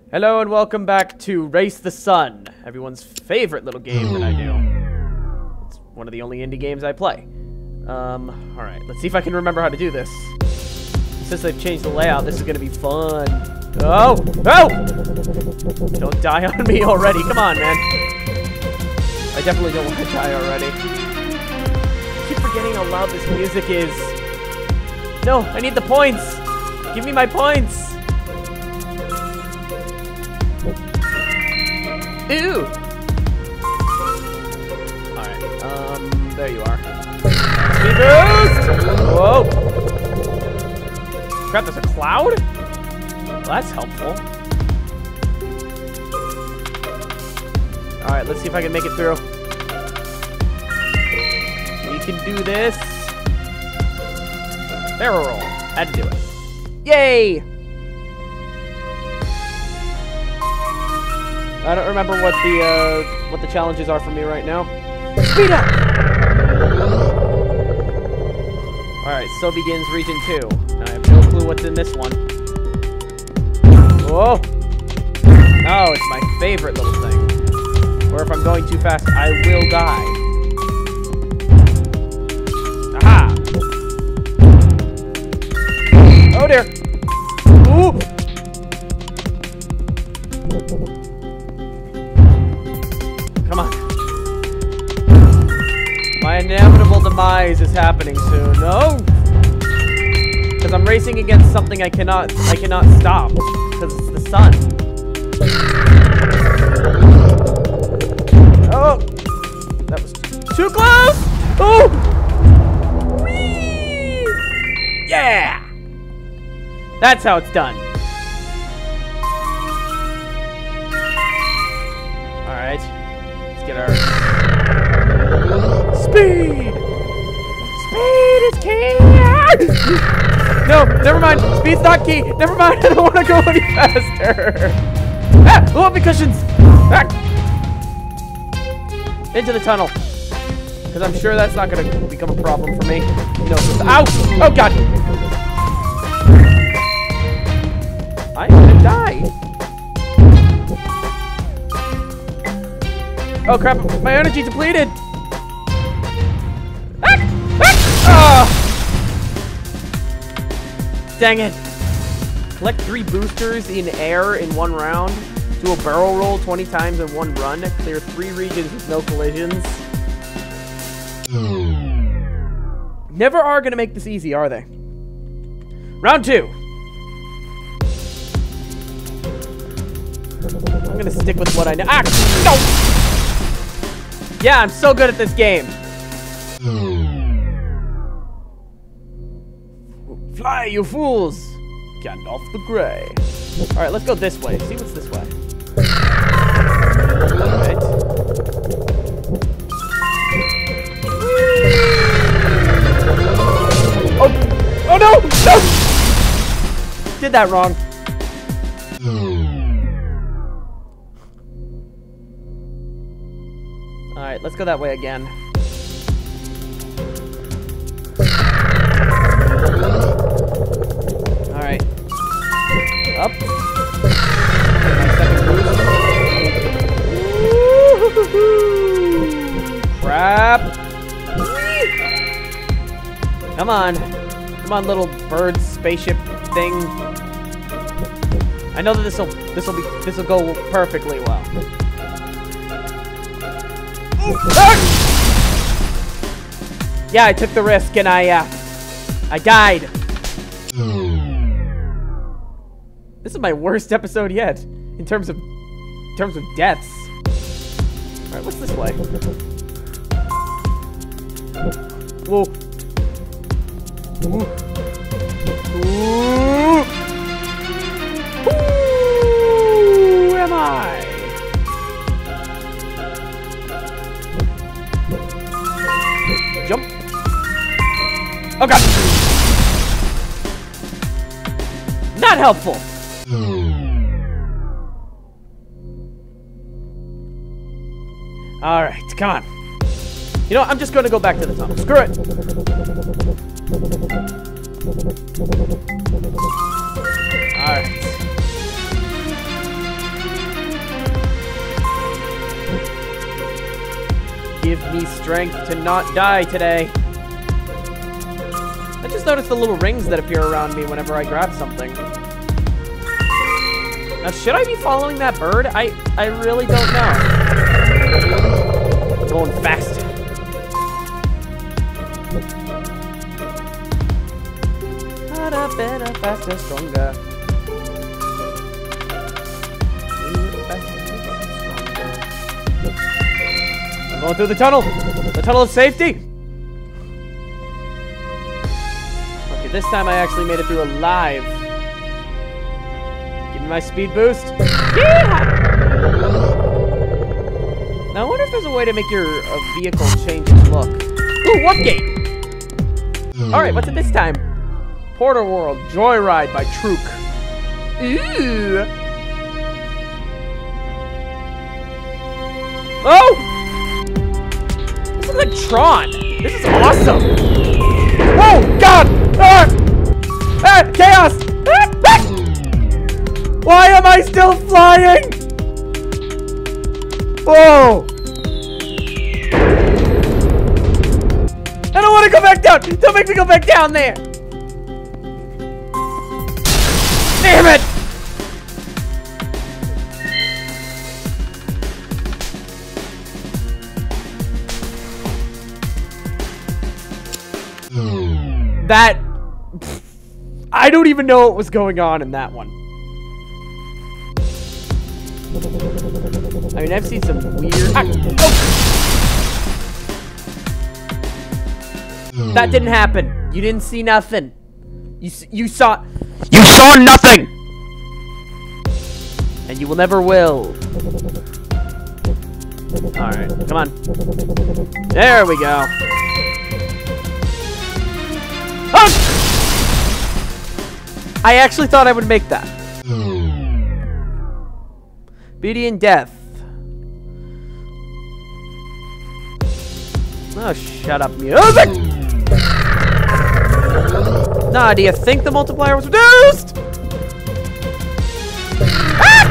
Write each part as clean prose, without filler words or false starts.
Hello and welcome back to Race the Sun, everyone's favorite little game that I do. It's one of the only indie games I play. Alright, let's see if I can remember how to do this. Since they've changed the layout, this is gonna be fun. Oh! Oh! Don't die on me already, come on, man. I definitely don't want to die already. I keep forgetting how loud this music is. No, I need the points! Give me my points! Ew! Alright, there you are. Speed boost! Whoa! Crap, there's a cloud? Well, that's helpful. Alright, let's see if I can make it through. We can do this. Barrel roll. Had to do it. Yay! I don't remember what the challenges are for me right now. Speed up! Alright, so begins Region 2. Now I have no clue what's in this one. Whoa! Oh, it's my favorite little thing. Or if I'm going too fast, I will die. Aha! Oh dear! Ooh! Come on. My inevitable demise is happening soon. No! Because I'm racing against something I cannot stop. Because it's the sun. Oh! That was too close! Oh! Whee! Yeah! That's how it's done. Alright. Let's get our speed! Speed is key! No, never mind. Speed's not key. Never mind. I don't want to go any faster. Ah! Whoopee cushions! Ah! Into the tunnel. Because I'm sure that's not going to become a problem for me. No. Ow! Oh, God! I'm going to die. Oh crap, my energy depleted! Ah! Ah! Oh! Dang it. Collect 3 boosters in air in 1 round. Do a barrel roll 20 times in 1 run. Clear 3 regions with no collisions. Never are gonna make this easy, are they? Round 2. I'm gonna stick with what I know. Ah! No! Yeah, I'm so good at this game. Fly, you fools! Gandalf the Grey. Alright, let's go this way. See what's this way. Alright. Oh! Oh no! No! Did that wrong. Alright, let's go that way again. Alright. Up. My second boost. Crap. Come on. Come on, little bird spaceship thing. I know that this'll go perfectly well. Yeah, I took the risk and I died. This is my worst episode yet in terms of deaths. All right, what's this way? Whoa. Ooh. Ooh. Who am I? Jump. Oh god. Not helpful. All right, come on. You know what? I'm just going to go back to the tunnel. Screw it. All right. Give me strength to not die today. I just noticed the little rings that appear around me whenever I grab something. Now, should I be following that bird? I really don't know. Going fast. Harder, better, faster, stronger. I'm going through the tunnel. The tunnel of safety. Okay, this time I actually made it through alive. Give me my speed boost. Yeah! Now I wonder if there's a way to make your vehicle change its look. Ooh, what gate? Alright, what's it this time? Porter World Joyride by Truk. Ooh! Oh! This is like Tron. This is awesome. Oh, God! Ah! Ah, chaos! Ah! Ah! Why am I still flying? Whoa! I don't want to go back down! Don't make me go back down there! Damn it! That... I don't even know what was going on in that one. I mean, I've seen some weird... Oh! That didn't happen. You didn't see nothing. You saw... You saw nothing! And you will never will. Alright, come on. There we go. Oh! I actually thought I would make that. Beauty and Death. Oh, shut up, music! Nah, do you think the multiplier was reduced? Ah!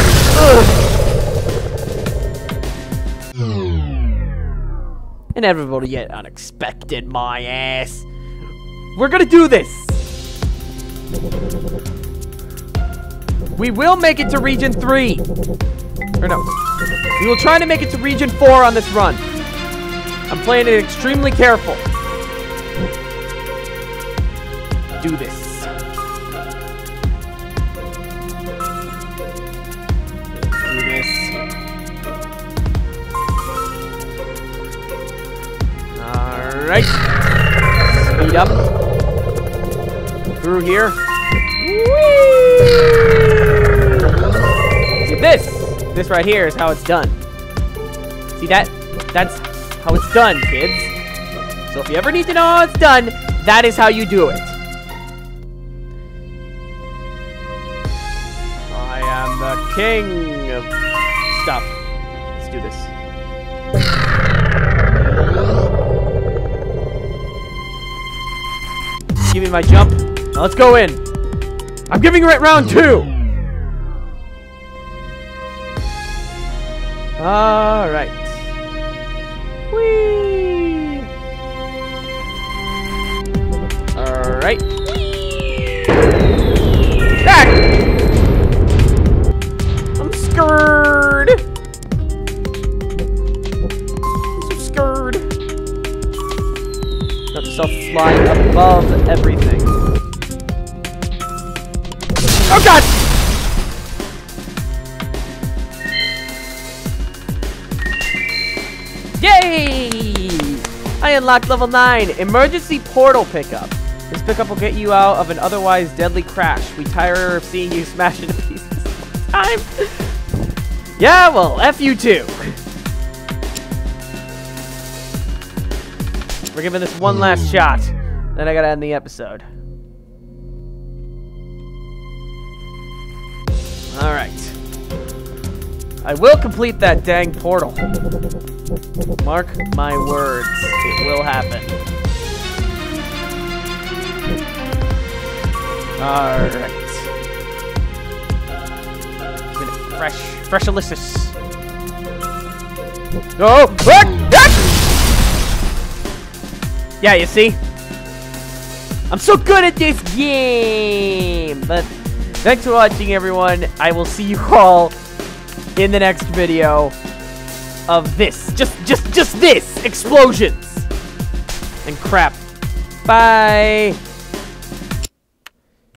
Inevitable yet unexpected, my ass. We're gonna do this. We will make it to Region 3. Or no. We will try to make it to Region 4 on this run. I'm playing it extremely careful. Do this. Do this. Alright. Speed up. Through here. Whee! See, this right here is how it's done. See that? That's how it's done, kids. So if you ever need to know how it's done, that is how you do it. I am the king of stuff. Let's do this. Give me my jump. Now let's go in. I'm giving it round 2. All right. Whee! All right. Ah! I'm scared. I'm so scared. Got myself flying above everything. Oh God! Yay! I unlocked level 9, Emergency Portal Pickup. This pickup will get you out of an otherwise deadly crash. We tire of seeing you smash into pieces all the time. Yeah, well, F you too. We're giving this one last shot. Then I gotta end the episode. Alright. I will complete that dang portal. Mark my words. It will happen. Alright. Fresh Alyssus. Oh! What? Yeah, you see? I'm so good at this game! But thanks for watching, everyone. I will see you all in the next video of this. Just this! Explosions! And crap. Bye!